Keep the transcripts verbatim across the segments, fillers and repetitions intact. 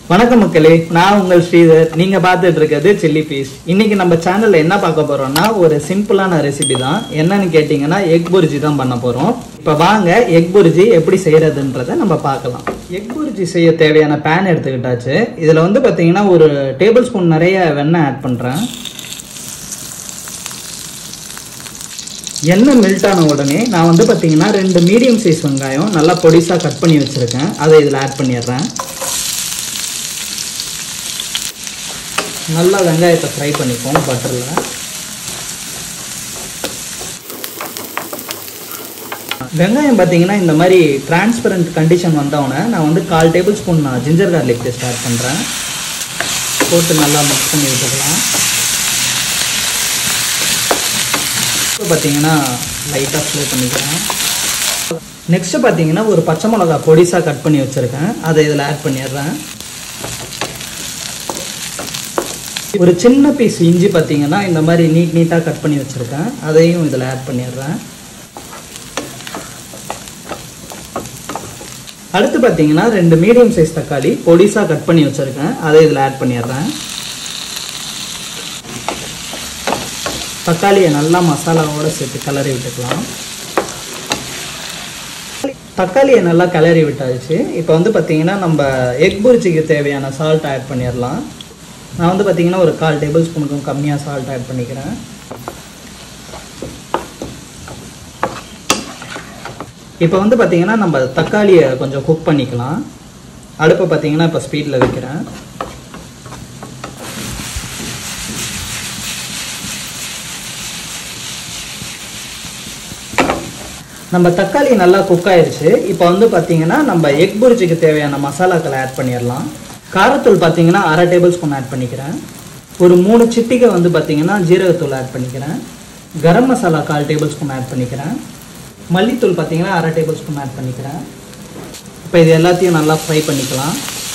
வணக்கம் மக்களே, நான் உங்கள் ஸ்ரீதர். நீங்க பார்த்துட்டு இருக்கிறது சில்லி பீஸ். இன்னைக்கு நம்ம சேனல்ல என்ன பார்க்க போறோம்னா ஒரு சிம்பிளான ரெசிபி தான். என்னன்னு கேட்டீங்கன்னா எக் புர்ஜி தான் பண்ண போறோம். இப்ப வாங்க எக் புர்ஜி எப்படி செய்யறதுன்றத நம்ம பார்க்கலாம். எக் புர்ஜி செய்ய தேவையான பேன் எடுத்துக்கிட்டாச்சு. இதுல வந்து பாத்தீங்கன்னா ஒரு டேபிள் ஸ்பூன் நிறைய வெண்ணெய் ஆட் பண்றேன். எண்ணெய் மெல்ட் ஆன உடனே நான் வந்து பாத்தீங்கன்னா ரெண்டு மீடியம் சைஸ் வெங்காயம் நல்லா பொடிசா கட் பண்ணி வச்சிருக்கேன். அதை இதுல ஆட் பண்ணிடுறேன். நல்லா வெங்காயத்தை ஃப்ரை பண்ணிப்போம் பட்டரில். வெங்காயம் பார்த்தீங்கன்னா இந்த மாதிரி டிரான்ஸ்பரண்ட் கண்டிஷன் வந்தவொடனே நான் வந்து கால் டேபிள் ஸ்பூன் நான் ஜிஞ்சர் கார்லிக் பேஸ்ட் ஆட் பண்ணுறேன். போட்டு நல்லா மிக்ஸ் பண்ணி வச்சுக்கலாம். இப்போ பார்த்தீங்கன்னா லைட்டாக ஃப்ரை பண்ணிக்கிறேன். நெக்ஸ்ட்டு பார்த்தீங்கன்னா ஒரு பச்சை மிளகா பொடிசாக கட் பண்ணி வச்சுருக்கேன். அதை இதில் ஆட் பண்ணிடுறேன். ஒரு சின்ன பீஸ் இஞ்சி பார்த்தீங்கன்னா இந்த மாதிரி நீட் நீட்டாக கட் பண்ணி வச்சுருக்கேன். அதையும் இதில் ஆட் பண்ணிடுறேன். அடுத்து பார்த்தீங்கன்னா ரெண்டு மீடியம் சைஸ் தக்காளி பொடிசாக கட் பண்ணி வச்சுருக்கேன். அதை இதில் ஆட் பண்ணிடுறேன். தக்காளியை நல்லா மசாலாவோடு சேர்த்து கிளறி விட்டுக்கலாம். தக்காளியை நல்லா கிளறி விட்டாச்சு. இப்போ வந்து பார்த்தீங்கன்னா நம்ம எக் புர்ஜிக்கு தேவையான சால்ட் ஆட் பண்ணிடலாம். நான் வந்து பார்த்தீங்கன்னா ஒரு கால் டேபிள் ஸ்பூனுக்கும் கம்மியாக சால்ட் ஆட் பண்ணிக்கிறேன். இப்போ வந்து பார்த்தீங்கன்னா நம்ம தக்காளியை கொஞ்சம் குக் பண்ணிக்கலாம். அடுப்பை பார்த்தீங்கன்னா இப்போ ஸ்பீடில் வைக்கிறேன். நம்ம தக்காளி நல்லா குக் ஆயிடுச்சு. இப்போ வந்து பார்த்தீங்கன்னா நம்ம எக் புர்ஜிக்கு தேவையான மசாலாக்களை ஆட் பண்ணிடலாம். காரத்தூள் பார்த்தீங்கன்னா அரை டேபிள் ஸ்பூன் ஆட் பண்ணிக்கிறேன். ஒரு மூணு சிட்டிகை வந்து பார்த்தீங்கன்னா ஜீரகத்தூள் ஆட் பண்ணிக்கிறேன். கரம் மசாலா கால் டேபிள் ஸ்பூன் ஆட் பண்ணிக்கிறேன். மல்லித்தூள் பார்த்தீங்கன்னா அரை டேபிள் ஸ்பூன் ஆட் பண்ணிக்கிறேன். இப்போ இது எல்லாத்தையும் நல்லா ஃப்ரை பண்ணிக்கலாம்.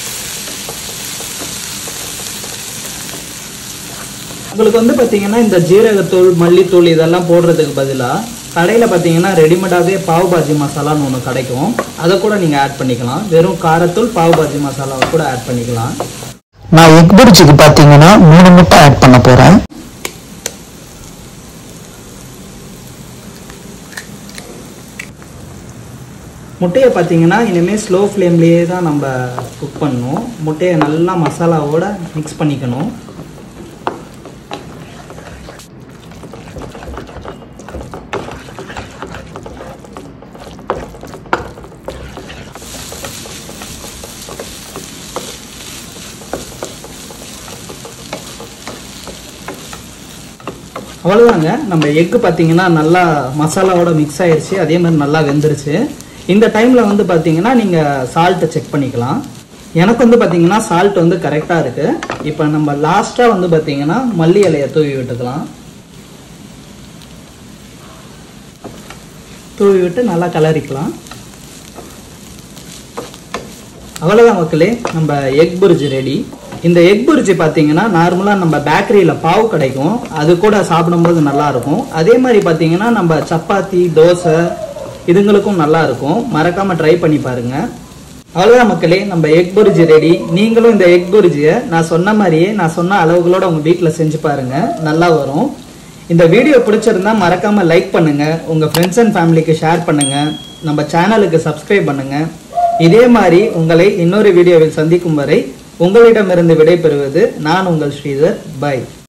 உங்களுக்கு வந்து பார்த்தீங்கன்னா இந்த ஜீரகத்தூள் மல்லித்தூள் இதெல்லாம் போடுறதுக்கு பதிலாக கடையில் பார்த்தீங்கன்னா ரெடிமேடாகவே பாவ் பாஜி மசாலான்னு ஒன்று கிடைக்கும். அதை கூட நீங்கள் ஆட் பண்ணிக்கலாம். வெறும் காரத்தூள் பாவ் பாஜி மசாலாவை கூட ஆட் பண்ணிக்கலாம். நான் எக் புர்ஜிக்கு பார்த்தீங்கன்னா மூணு முட்டை ஆட் பண்ண போகிறேன். முட்டையை பார்த்தீங்கன்னா இனிமேல் ஸ்லோ ஃப்ளேம்லேயே தான் நம்ம குக் பண்ணணும். முட்டையை நல்லா மசாலாவோட மிக்ஸ் பண்ணிக்கணும். அவ்வளோதாங்க. நம்ம எக்கு பார்த்தீங்கன்னா நல்லா மசாலாவோட மிக்ஸ் ஆயிடுச்சு. அதே மாதிரி நல்லா வெந்துருச்சு. இந்த டைமில் வந்து பார்த்தீங்கன்னா நீங்கள் சால்ட்டை செக் பண்ணிக்கலாம். எனக்கு வந்து பார்த்தீங்கன்னா சால்ட் வந்து கரெக்டாக இருக்குது. இப்போ நம்ம லாஸ்ட்டாக வந்து பார்த்தீங்கன்னா மல்லி இலையை தூவி விட்டுக்கலாம். தூவி விட்டு நல்லா கலரிக்கலாம். அவ்வளோதான் மக்களே, நம்ம எக் புர்ஜி ரெடி. இந்த எக் புர்ஜி பார்த்தீங்கன்னா நார்மலாக நம்ம பேக்கரியில் பாவு கிடைக்கும். அது கூட சாப்பிடும்போது நல்லா இருக்கும். அதே மாதிரி பார்த்தீங்கன்னா நம்ம சப்பாத்தி தோசை இதுங்களுக்கும் நல்லா இருக்கும். மறக்காம ட்ரை பண்ணி பாருங்க. அவ்வளோதான் மக்களே, நம்ம எக் புர்ஜி ரெடி. நீங்களும் இந்த எக் புர்ஜியை நான் சொன்ன மாதிரியே நான் சொன்ன அளவுகளோட உங்க வீட்டில் செஞ்சு பாருங்க, நல்லா வரும். இந்த வீடியோ பிடிச்சிருந்தா மறக்காம லைக் பண்ணுங்க, உங்க ஃப்ரெண்ட்ஸ் அண்ட் ஃபேமிலிக்கு ஷேர் பண்ணுங்க, நம்ம சேனலுக்கு சப்ஸ்கிரைப் பண்ணுங்க. இதே மாதிரி உங்களை இன்னொரு வீடியோவில் சந்திக்கும் வரை உங்களிடமிருந்து விடைபெறுவது நான் உங்கள் ஸ்ரீதர். பை.